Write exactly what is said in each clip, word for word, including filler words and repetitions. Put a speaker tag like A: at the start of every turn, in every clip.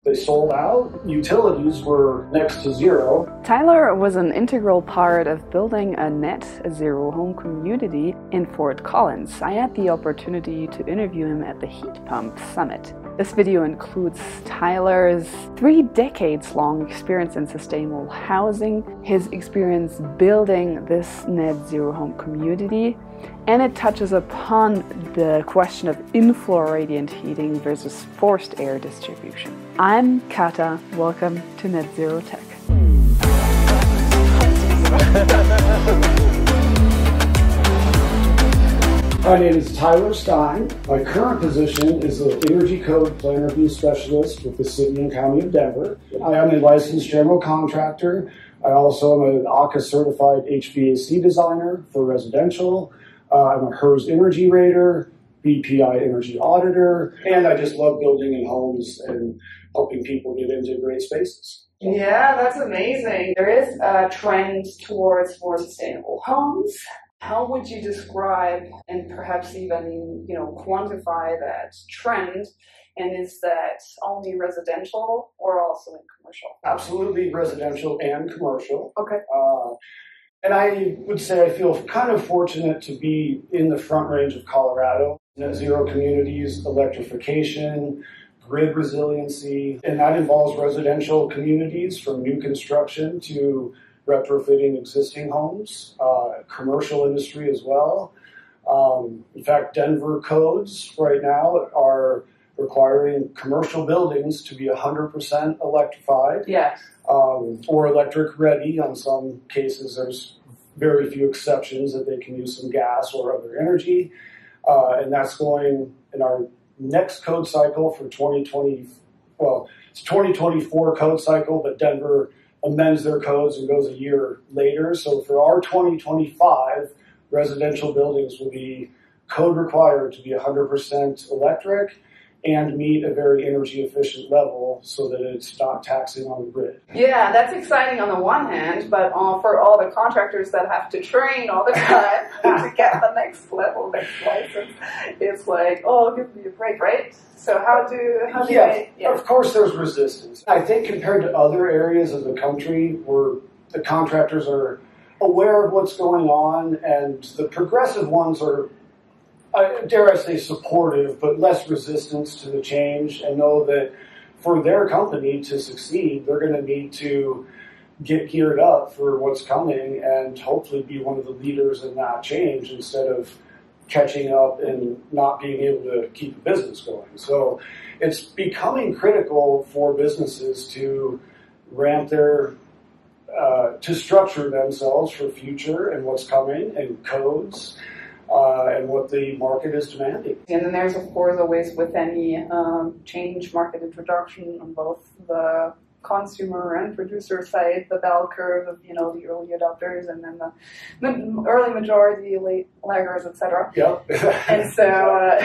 A: They sold out. Utilities were next to zero.
B: Tyler was an integral part of building a net zero home community in Fort Collins. I had the opportunity to interview him at the Heat Pump Summit. This video includes Tyler's three decades long experience in sustainable housing, his experience building this net zero home community, and it touches upon the question of in-floor radiant heating versus forced air distribution. I'm Kata. Welcome to Net Zero Tech.
A: My name is Tyler Stein. My current position is an Energy Code Plan Review Specialist with the City and County of Denver. I am a licensed general contractor. I also am an A C A certified H V A C designer for residential. Uh, I'm a H E R S Energy Rater, B P I Energy Auditor, and I just love building in homes and helping people get into great spaces.
B: Yeah, that's amazing. There is a trend towards more sustainable homes. How would you describe and perhaps even, you know, quantify that trend? And is that only residential or also in commercial?
A: Absolutely residential and commercial.
B: Okay.
A: Uh, and I would say I feel kind of fortunate to be in the front range of Colorado. Net zero communities, electrification, grid resiliency, and that involves residential communities from new construction to retrofitting existing homes, uh, commercial industry as well. Um, in fact, Denver codes right now are requiring commercial buildings to be one hundred percent electrified.
B: Yes. Um,
A: or electric ready. On some cases, there's very few exceptions that they can use some gas or other energy. Uh, and that's going in our next code cycle for twenty twenty. Well, it's twenty twenty-four code cycle, but Denver amends their codes and goes a year later. So for our twenty twenty-five, residential buildings will be code required to be one hundred percent electric and meet a very energy efficient level so that it's not taxing on the grid.
B: Yeah, that's exciting on the one hand, but uh, for all the contractors that have to train all the time to get the next level, next license, it's like, oh, give me a break, right? So how do, how do
A: yeah,
B: they... Yeah,
A: of course there's resistance. I think compared to other areas of the country where the contractors are aware of what's going on and the progressive ones are, I, dare I say, supportive, but less resistance to the change and know that for their company to succeed, they're going to need to get geared up for what's coming and hopefully be one of the leaders in that change instead of catching up and not being able to keep a business going. So it's becoming critical for businesses to ramp their, uh, to structure themselves for future and what's coming and codes. Uh, and what the market is demanding.
B: And then there's, of course, always with any um, change market introduction on both the consumer and producer side, the bell curve of, you know, the early adopters and then the, the early majority, late laggers, et cetera.
A: Yep.
B: And so, uh,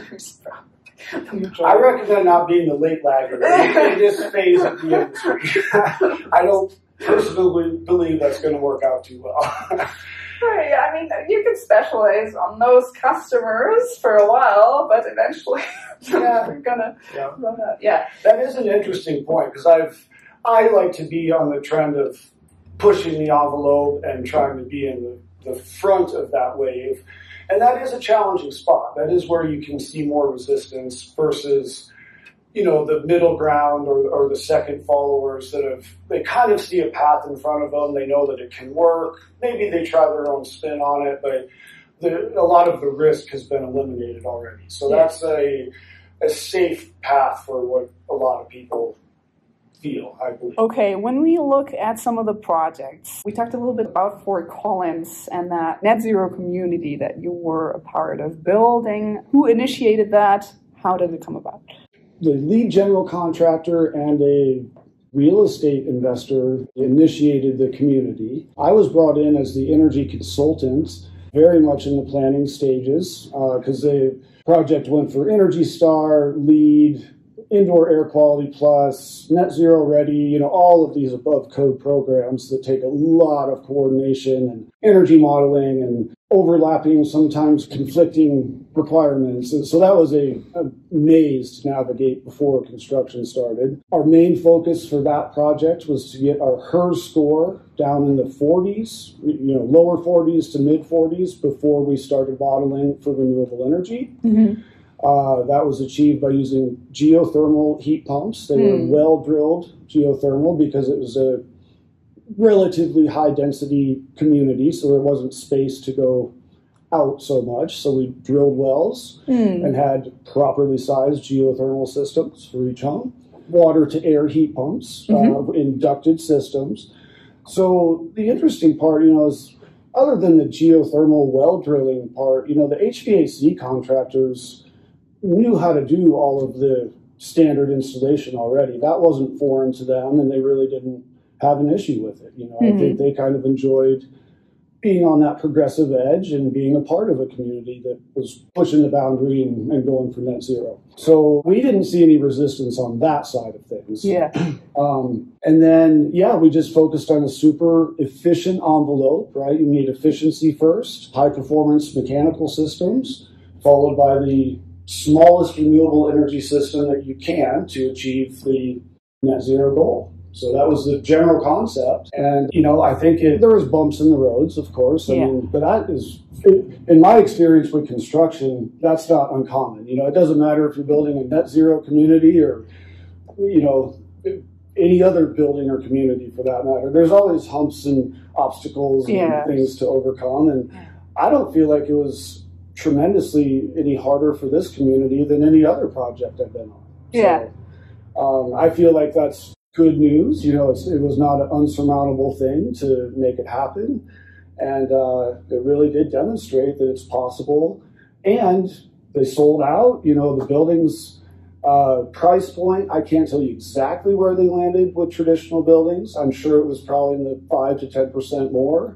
A: I recommend not being the late lagger in this phase of the industry. I don't personally believe that's going to work out too well.
B: Right, I mean, you can specialize on those customers for a while, but eventually
A: yeah.
B: you're gonna
A: yeah.
B: run out. Yeah,
A: that is an interesting point because I've I like to be on the trend of pushing the envelope and trying to be in the, the front of that wave, and that is a challenging spot. That is where you can see more resistance versus, you know, the middle ground or, or the second followers that have, they kind of see a path in front of them. They know that it can work. Maybe they try their own spin on it, but the, a lot of the risk has been eliminated already. So that's a, a safe path for what a lot of people feel, I believe.
B: Okay, when we look at some of the projects, we talked a little bit about Fort Collins and that net zero community that you were a part of building. Who initiated that? How did it come about?
A: The lead general contractor and a real estate investor initiated the community. I was brought in as the energy consultant, very much in the planning stages, because uh, the project went for Energy Star, LEED, Indoor Air Quality Plus, Net Zero Ready, you know, all of these above code programs that take a lot of coordination and energy modeling and overlapping, sometimes conflicting requirements. And so that was a, a maze to navigate before construction started. Our main focus for that project was to get our H E R S score down in the forties, you know, lower forties to mid forties before we started modeling for renewable energy. Mm-hmm. Uh, that was achieved by using geothermal heat pumps. They mm. were well-drilled geothermal because it was a relatively high-density community, so there wasn't space to go out so much. So we drilled wells mm. and had properly sized geothermal systems for each home. Water-to-air heat pumps, mm-hmm. uh, inducted systems. So the interesting part, you know, is other than the geothermal well drilling part, you know, the H V A C contractors knew how to do all of the standard installation already. That wasn't foreign to them, and they really didn't have an issue with it. You know, mm-hmm. I think they kind of enjoyed being on that progressive edge and being a part of a community that was pushing the boundary and, and going for net zero. So we didn't see any resistance on that side of things.
B: Yeah.
A: Um, and then, yeah, we just focused on a super efficient envelope, right? You need efficiency first, high performance mechanical systems, followed by the smallest renewable energy system that you can to achieve the net zero goal. So that was the general concept. And, you know, I think it, there was bumps in the roads, of course. I yeah. mean, but that is, in my experience with construction, that's not uncommon. You know, it doesn't matter if you're building a net zero community or, you know, any other building or community for that matter. There's always humps and obstacles yeah. and things to overcome. And I don't feel like it was tremendously any harder for this community than any other project I've been on.
B: Yeah.
A: So, um, I feel like that's good news. You know, it's, it was not an unsurmountable thing to make it happen. And uh, it really did demonstrate that it's possible. And they sold out. You know, the building's uh, price point, I can't tell you exactly where they landed with traditional buildings. I'm sure it was probably in the five to ten percent more.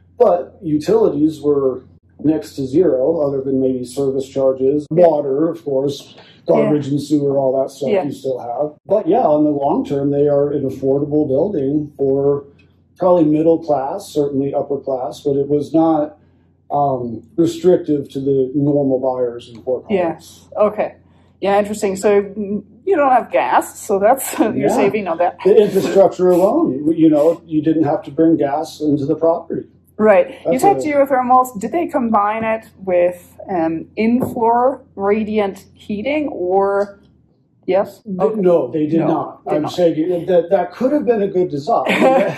A: But utilities were next to zero, other than maybe service charges, water, of course, garbage yeah. and sewer, all that stuff yeah. you still have. But yeah, on the long term, they are an affordable building for probably middle class, certainly upper class, but it was not um, restrictive to the normal buyers in Fort Collins.
B: Yeah. Okay. Yeah, interesting. So you don't have gas, so that's you're
A: yeah.
B: saving on that.
A: The infrastructure alone, you know, you didn't have to bring gas into the property.
B: Right. That's you said a, geothermals. Did they combine it with um, in-floor radiant heating, or yes?
A: Okay. No, they did no, not. Did I'm not. saying that that could have been a good design.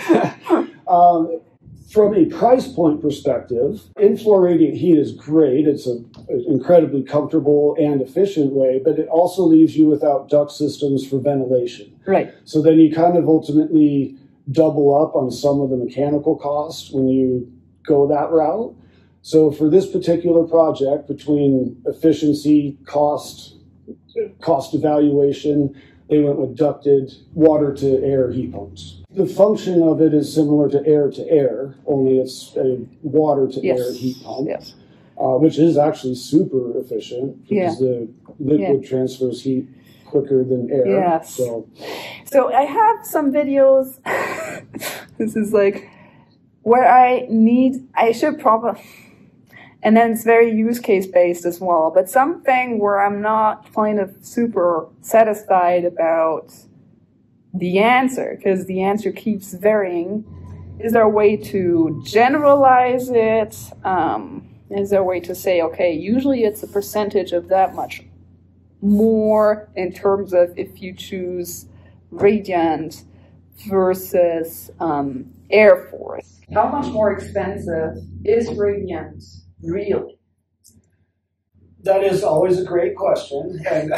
A: um, from a price point perspective, in-floor radiant heat is great. It's a, an incredibly comfortable and efficient way, but it also leaves you without duct systems for ventilation.
B: Right.
A: So then you kind of ultimately double up on some of the mechanical costs when you go that route. So for this particular project, between efficiency, cost, cost evaluation, they went with ducted water-to-air heat pumps. The function of it is similar to air-to-air, only it's a water-to-air yes. heat pump,
B: yes.
A: uh, which is actually super efficient because yeah. the liquid yeah. transfers heat quicker than air.
B: Yes.
A: So,
B: so I have some videos. This is like where I need, I should probably, and then it's very use case based as well, but something where I'm not kind of super satisfied about the answer, because the answer keeps varying. Is there a way to generalize it? Um, is there a way to say, okay, usually it's a percentage of that much more in terms of if you choose radiant versus um, air force? How much more expensive is radiant really?
A: That is always a great question. And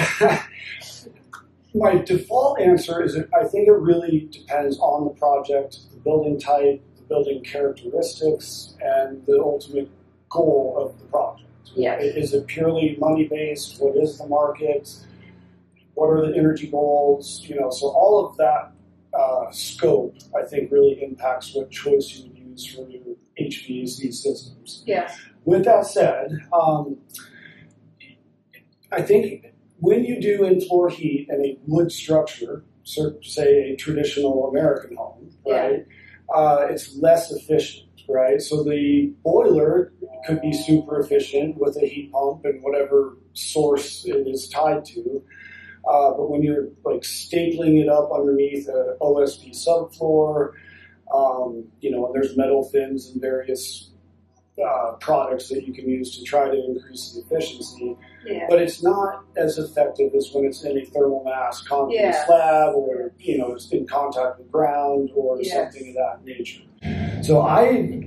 A: my default answer is that I think it really depends on the project, the building type, the building characteristics, and the ultimate goal of the project.
B: Yes.
A: Is it purely money-based? What is the market? What are the energy goals? You know, so all of that uh, scope, I think, really impacts what choice you would use for your H V A C systems.
B: Yes.
A: With that said, um, I think when you do in-floor heat in a wood structure, say a traditional American home, right, yeah. uh, it's less efficient, right? So the boiler could be super efficient with a heat pump and whatever source it is tied to. Uh, but when you're like stapling it up underneath a O S B subfloor, um, you know, and there's metal fins and various uh, products that you can use to try to increase the efficiency. Yeah. But it's not as effective as when it's in a thermal mass concrete yeah. slab, or, you know, it's in contact with ground or yes. something of that nature. So I,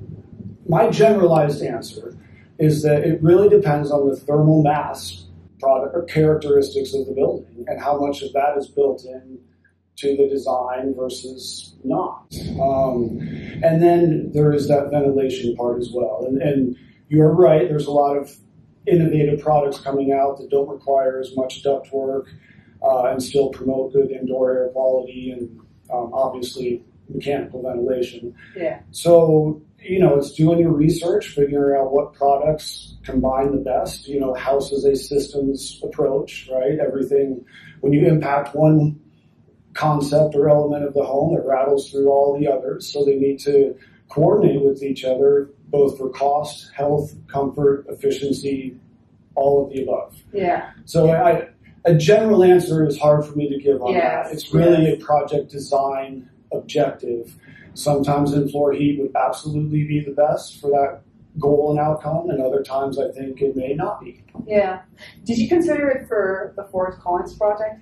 A: my generalized answer is that it really depends on the thermal mass product or characteristics of the building and how much of that is built in to the design versus not. Um, and then there is that ventilation part as well. And, and you're right, there's a lot of innovative products coming out that don't require as much duct work uh, and still promote good indoor air quality and um, obviously mechanical ventilation. Yeah. So, you know, it's doing your research, figuring out what products combine the best. You know, house is a systems approach, right? Everything, when you impact one concept or element of the home, it rattles through all the others. So they need to coordinate with each other, both for cost, health, comfort, efficiency, all of the above. Yeah. So I, a general answer is hard for me to give on yes. that. It's really yes. a project design objective. Sometimes in-floor heat would absolutely be the best for that goal and outcome, and other times I think it may not be.
B: Yeah. Did you consider it for the Fort Collins project?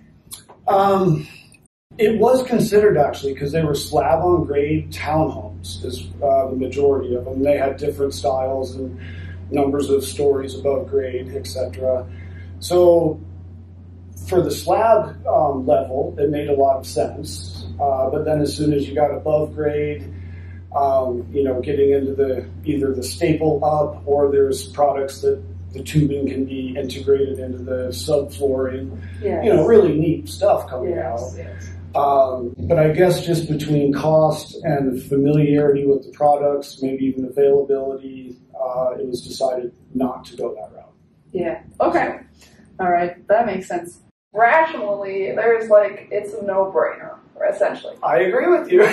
A: Um, it was considered, actually, because they were slab-on-grade townhomes, is uh, the majority of them. They had different styles and numbers of stories above grade, et cetera. So for the slab um, level, it made a lot of sense. Uh, but then as soon as you got above grade, um, you know, getting into the either the staple up, or there's products that the tubing can be integrated into the subflooring. Yes. You know, really neat stuff coming yes, out. Yes. Um, but I guess just between cost and familiarity with the products, maybe even availability, uh, it was decided not to go that route.
B: Yeah. Okay. All right. That makes sense. Rationally, there's like, it's a no-brainer, essentially.
A: I agree with you.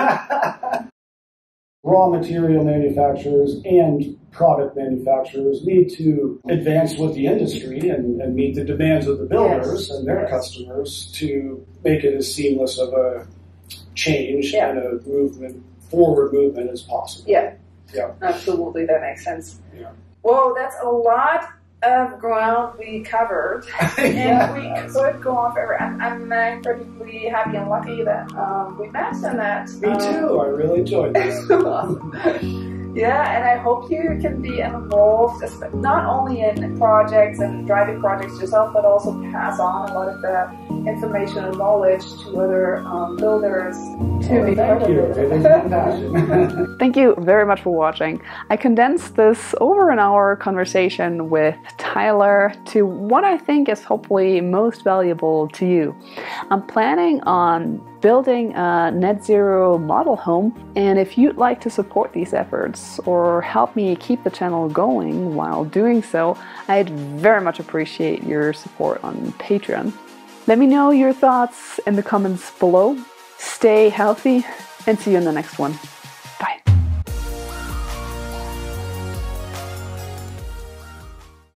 A: Raw material manufacturers and product manufacturers need to advance with the industry and, and meet the demands of the builders yes. and their yes. customers to make it as seamless of a change yeah. and a movement, forward movement as possible.
B: Yeah, yeah, absolutely. That makes sense. Yeah. Well, that's a lot of ground we covered, and yeah. we could go on forever. I'm, I'm incredibly happy and lucky that um, we met and that.
A: Me um, too. I really enjoyed this.
B: Yeah, and I hope you can be involved, not only in projects and driving projects yourself, but also pass on a lot of the information and knowledge to other um, builders. To
A: oh, thank you. It is my passion.
B: Thank you very much for watching. I condensed this over an hour conversation with Tyler to what I think is hopefully most valuable to you. I'm planning on building a net zero model home, and if you'd like to support these efforts or help me keep the channel going while doing so, I'd very much appreciate your support on Patreon. Let me know your thoughts in the comments below. Stay healthy and see you in the next one.